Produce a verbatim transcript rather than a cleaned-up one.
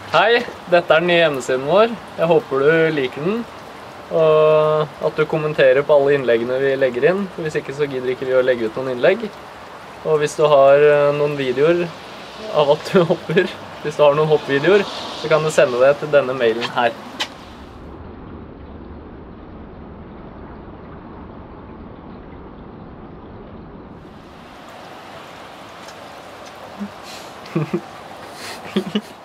Hei, dette er den nye hjemmesiden vår. Jeg håper du liker den, og at du kommenterer på alle innleggene vi legger inn. Hvis ikke så gidder ikke vi å legge ut noen innlegg. Og hvis du har noen videoer av at du hopper, hvis du har noen hoppvideoer, så kan du sende det til denne mailen her. Hehehe